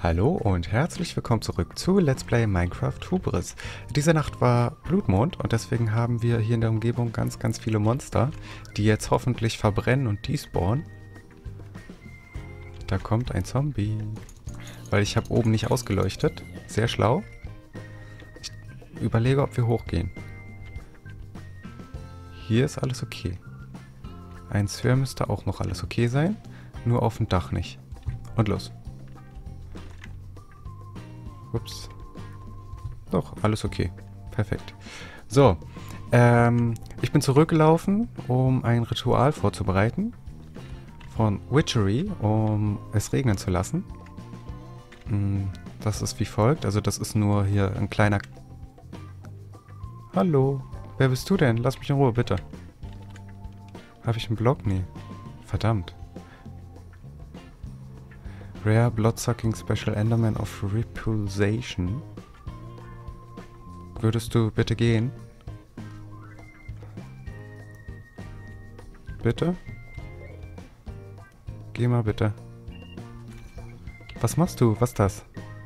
Hallo und herzlich willkommen zurück zu Let's Play Minecraft Hubris. Diese Nacht war Blutmond und deswegen haben wir hier in der Umgebung ganz viele Monster, die jetzt hoffentlich verbrennen und despawnen. Da kommt ein Zombie. Weil ich habe oben nicht ausgeleuchtet. Sehr schlau. Ich überlege, ob wir hochgehen. Hier ist alles okay. Eins höher müsste auch noch alles okay sein. Nur auf dem Dach nicht. Und los. Ups. Doch, alles okay. Perfekt. So, ich bin zurückgelaufen, um ein Ritual vorzubereiten von Witchery, um es regnen zu lassen. Das ist wie folgt, also das ist nur hier ein kleiner... Hallo, wer bist du denn? Lass mich in Ruhe, bitte. Habe ich einen Block? Nee. Verdammt. Rare Bloodsucking Special Enderman of Repulsation. Würdest du bitte gehen? Bitte? Geh mal bitte. Was machst du? Was ist das?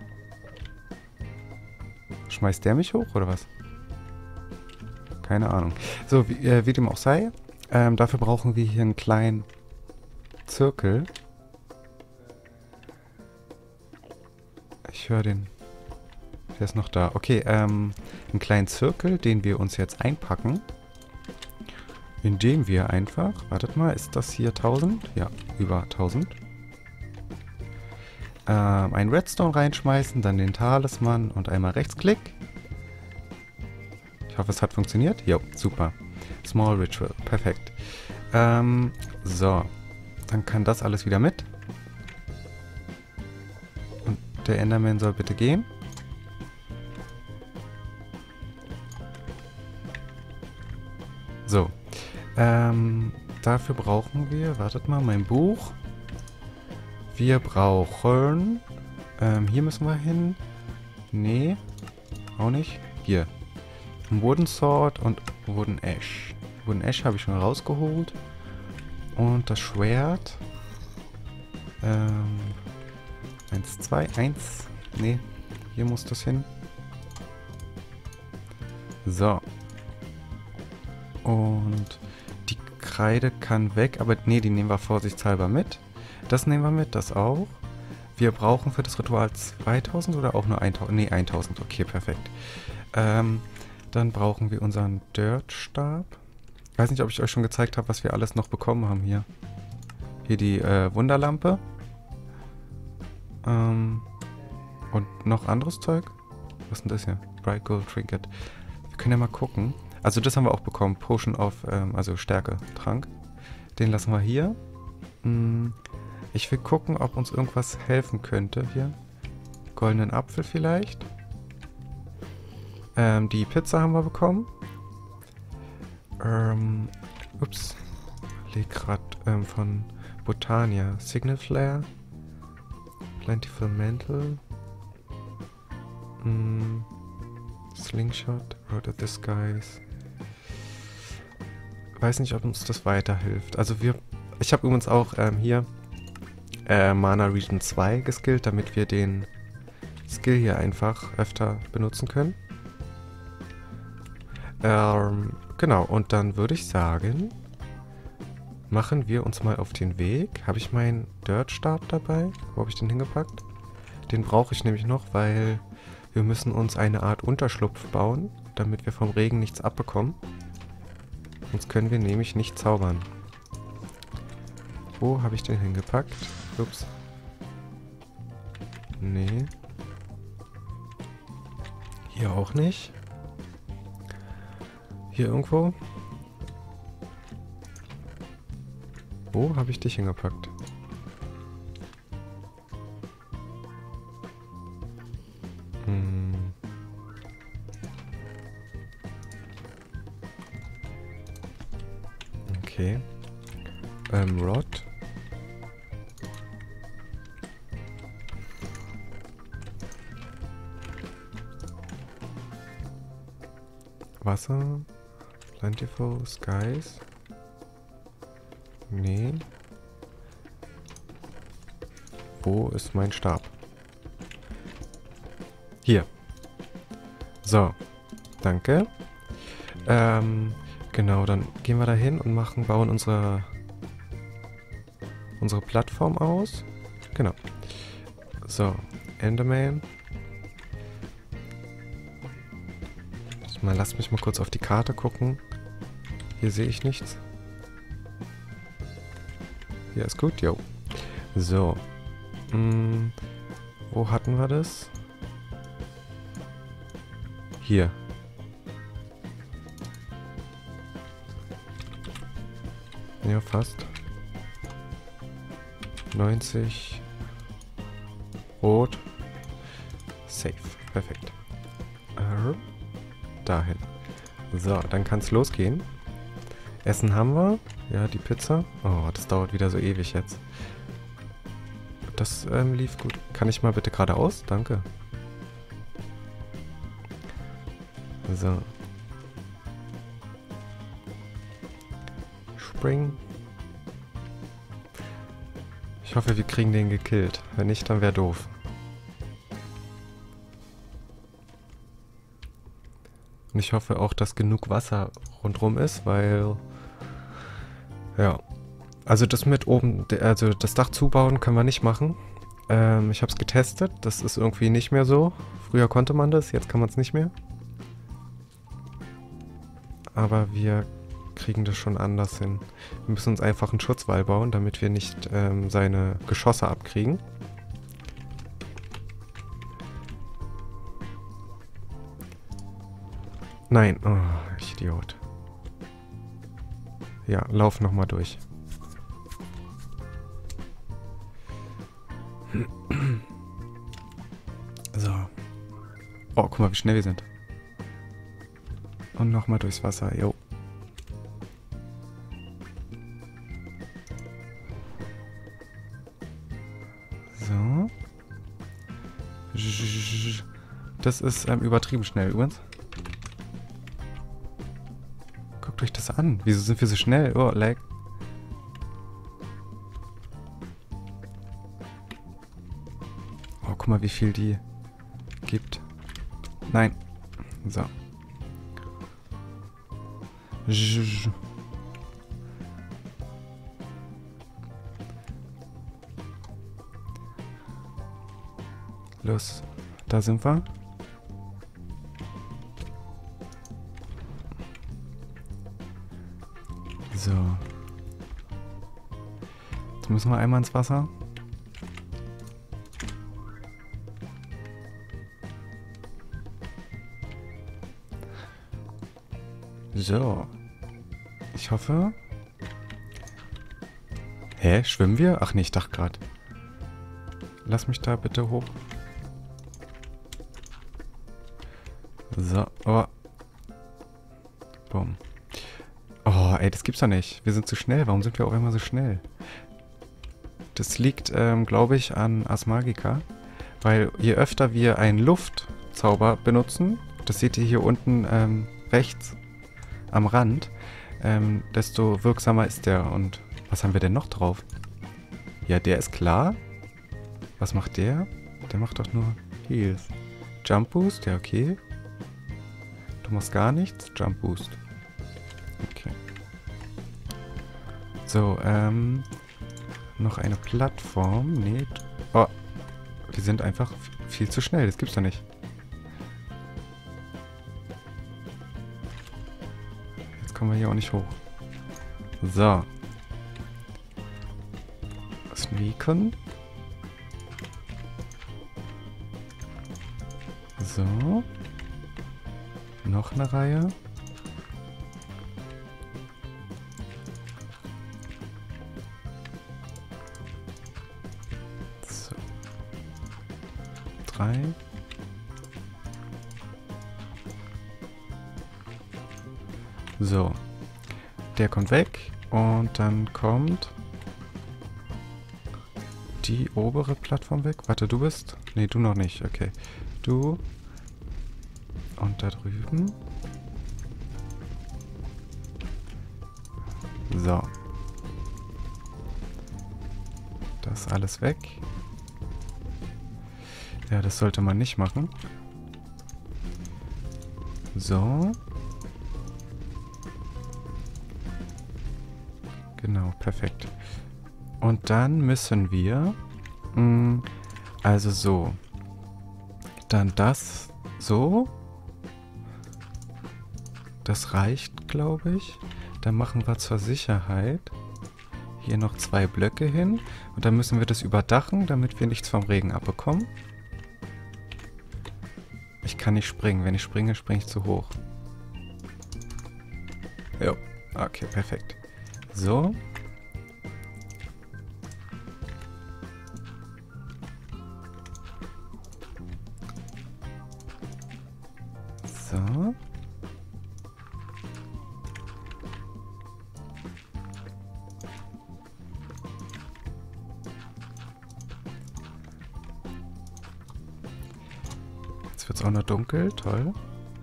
Schmeißt der mich hoch oder was? Keine Ahnung. So, wie dem auch sei. Dafür brauchen wir hier einen kleinen Zirkel. Ich höre den. Der ist noch da. Okay, einen kleinen Zirkel, den wir uns jetzt einpacken. Indem wir einfach... Wartet mal, ist das hier 1000? Ja, über 1000. Ein Redstone reinschmeißen, dann den Talisman und einmal Rechtsklick. Ich hoffe, es hat funktioniert. Jo, super. Small Ritual, perfekt. So, dann kann das alles wieder mit. Und der Enderman soll bitte gehen. So, dafür brauchen wir, wartet mal, mein Buch. Wir brauchen, hier müssen wir hin. Nee, auch nicht. Hier. Ein Wooden Sword und Wooden Ash. Wooden Ash habe ich schon rausgeholt. Und das Schwert. 1, 2, 1. Nee, hier muss das hin. So. Und die Kreide kann weg, aber nee, die nehmen wir vorsichtshalber mit. Das nehmen wir mit, das auch. Wir brauchen für das Ritual 2000 oder auch nur 1000? Nee, 1000, okay, perfekt. Dann brauchen wir unseren Dirt-Stab. Ich weiß nicht, ob ich euch schon gezeigt habe, was wir alles noch bekommen haben hier. Hier die Wunderlampe. Und noch anderes Zeug. Was ist denn das hier? Bright Gold Trinket. Wir können ja mal gucken. Also das haben wir auch bekommen. Potion of, also Stärke-Trank. Den lassen wir hier. Ich will gucken, ob uns irgendwas helfen könnte hier. Goldenen Apfel vielleicht. Die Pizza haben wir bekommen. Ups. Leg grad von Botania. Signal Flare. Plentiful Mantle. Slingshot. Road of the Skies. Weiß nicht, ob uns das weiterhilft. Also ich habe übrigens auch hier Mana Region 2 geskillt, damit wir den Skill hier einfach öfter benutzen können. Genau, und dann würde ich sagen, machen wir uns mal auf den Weg. Habe ich meinen Dirt-Stab dabei? Wo habe ich den hingepackt? Den brauche ich nämlich noch, weil wir müssen uns eine Art Unterschlupf bauen, damit wir vom Regen nichts abbekommen. Sonst können wir nämlich nicht zaubern. Wo habe ich den hingepackt? Ups. Nee. Hier auch nicht. Hier irgendwo? Wo habe ich dich hingepackt? Okay. Rod. Wasser. Plentiful Skies. Nee. Wo ist mein Stab? Hier. So. Danke. Genau, dann gehen wir da hin und bauen unsere Plattform aus. Genau. So. Enderman. Lass mich mal kurz auf die Karte gucken. Hier sehe ich nichts. Hier ist gut, jo. So. Wo hatten wir das? Hier. Ja, fast. 90. Rot. Safe. Perfekt. Dahin. So, dann kann es losgehen. Essen haben wir. Ja, die Pizza. Oh, das dauert wieder so ewig jetzt. Das lief gut. Kann ich mal bitte geradeaus? Danke. So. Spring. Ich hoffe, wir kriegen den gekillt. Wenn nicht, dann wäre doof. Und ich hoffe auch, dass genug Wasser rundherum ist, weil... Ja. Also das mit oben, also das Dach zubauen können wir nicht machen. Ich habe es getestet. Das ist irgendwie nicht mehr so. Früher konnte man das, jetzt kann man es nicht mehr. Aber wir kriegen das schon anders hin. Wir müssen uns einfach einen Schutzwall bauen, damit wir nicht seine Geschosse abkriegen. Nein, oh, ich Idiot. Ja, lauf nochmal durch. So. Oh, guck mal, wie schnell wir sind. Und nochmal durchs Wasser, jo. So. Das ist übertrieben schnell übrigens. Guckt euch das an. Wieso sind wir so schnell? Oh, lag. Oh, guck mal, wie viel die gibt. Nein. So. Los. Da sind wir. So. Jetzt müssen wir einmal ins Wasser. So. Ich hoffe... Hä? Schwimmen wir? Ach nee, ich dachte gerade. Lass mich da bitte hoch. So. Oh. Bumm. Oh, ey, das gibt's doch nicht. Wir sind zu schnell. Warum sind wir auch immer so schnell? Das liegt, glaube ich, an Ars Magica. Weil je öfter wir einen Luftzauber benutzen, das seht ihr hier unten rechts am Rand, desto wirksamer ist der. Und was haben wir denn noch drauf? Ja, der ist klar. Was macht der? Der macht doch nur Heals. Jump Boost? Ja, okay. Du machst gar nichts. Jump Boost. Okay. So, noch eine Plattform. Nee. Oh. Wir sind einfach viel zu schnell. Das gibt's doch nicht. Jetzt kommen wir hier auch nicht hoch. So. Sneaken. So. Noch eine Reihe. So. 3. So. Der kommt weg. Und dann kommt die obere Plattform weg. Warte, du bist? Nee, du noch nicht. Okay. Du. Und da drüben. So. Das ist alles weg. Ja, das sollte man nicht machen. So. Genau, perfekt. Und dann müssen wir... also so. Dann das so. Das reicht, glaube ich. Dann machen wir zur Sicherheit hier noch 2 Blöcke hin. Und dann müssen wir das überdachen, damit wir nichts vom Regen abbekommen. Ich kann nicht springen. Wenn ich springe, springe ich zu hoch. Jo. Okay, perfekt. So. So. Jetzt wird es auch noch dunkel. Toll.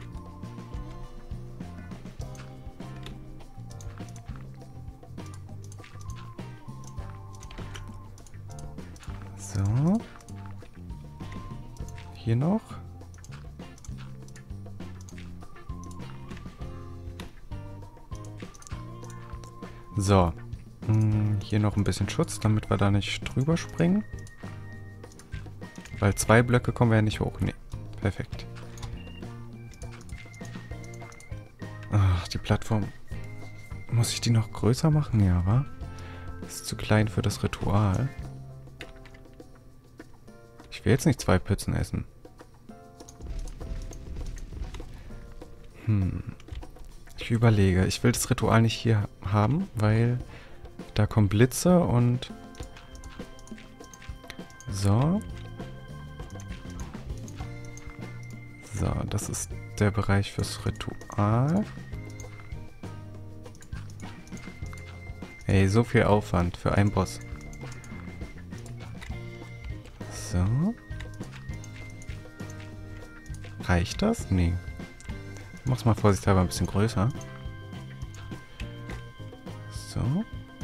So. Hier noch. So. Hier noch ein bisschen Schutz, damit wir da nicht drüber springen. Weil 2 Blöcke kommen wir ja nicht hoch. Nee. Perfekt. Ach, die Plattform. Muss ich die noch größer machen? Ja, wa? Ist zu klein für das Ritual. Ich will jetzt nicht 2 Pützen essen. Ich überlege. Ich will das Ritual nicht hier haben, weil da kommen Blitze und... So. So, das ist der Bereich fürs Ritual. Ey, so viel Aufwand für einen Boss. So. Reicht das? Nee. Ich mach's mal vorsichtshalber ein bisschen größer. So.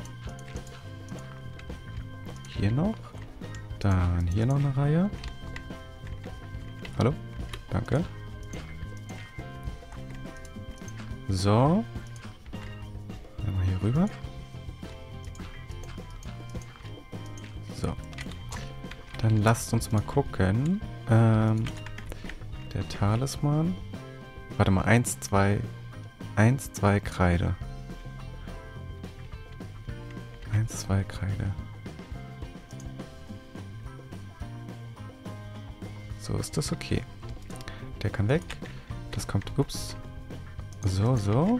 Hier noch. Dann hier noch eine Reihe. Hallo? Danke. So. Einmal hier rüber. So. Dann lasst uns mal gucken. Der Talisman. Warte mal, 1, 2. 1, 2 Kreide. 1, 2 Kreide. So, ist das okay. Der kann weg. Das kommt, ups. So, so.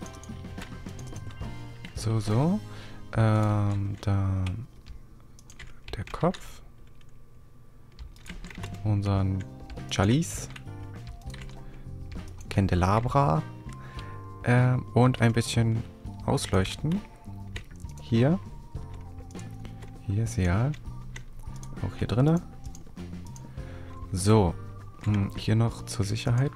So, so. Dann der Kopf. Unseren Chalice. Candelabra. Und ein bisschen ausleuchten. Hier. Hier ist ja. Auch hier drinne. So. Hier noch zur Sicherheit.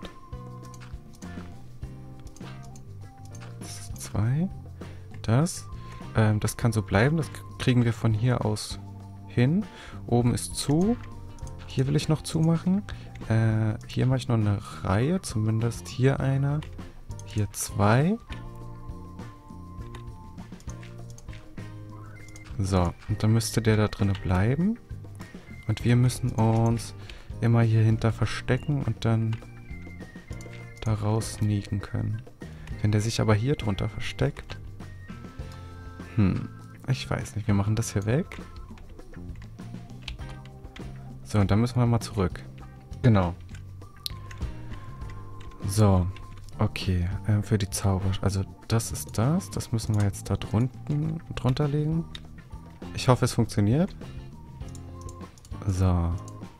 2. Das. Das kann so bleiben. Das kriegen wir von hier aus hin. Oben ist zu. Hier will ich noch zumachen. Hier mache ich noch eine Reihe. Zumindest hier eine. Hier 2. So. Und dann müsste der da drinnen bleiben. Und wir müssen uns immer hier hinter verstecken und dann da raus sneaken können. Wenn der sich aber hier drunter versteckt. Ich weiß nicht. Wir machen das hier weg. So, und dann müssen wir mal zurück. Genau. So. Okay. Für die Zauber. Also das ist das. Das müssen wir jetzt da drunter legen. Ich hoffe, es funktioniert. So.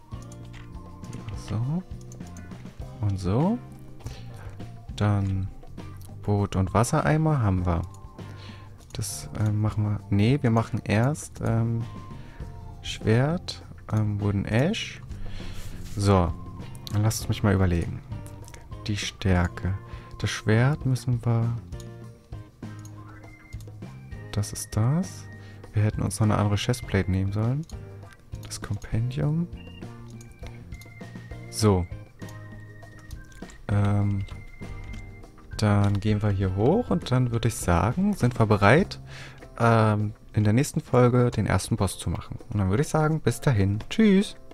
So. Und so. Dann Boot und Wassereimer haben wir. Das machen wir... Nee, wir machen erst Schwert, Wooden Ash. So. Dann lasst mich mal überlegen. Die Stärke. Das Schwert müssen wir... Das ist das. Wir hätten uns noch eine andere Chestplate nehmen sollen. Das Kompendium. So. Dann gehen wir hier hoch und dann würde ich sagen, sind wir bereit, in der nächsten Folge den ersten Boss zu machen. Und dann würde ich sagen, bis dahin. Tschüss.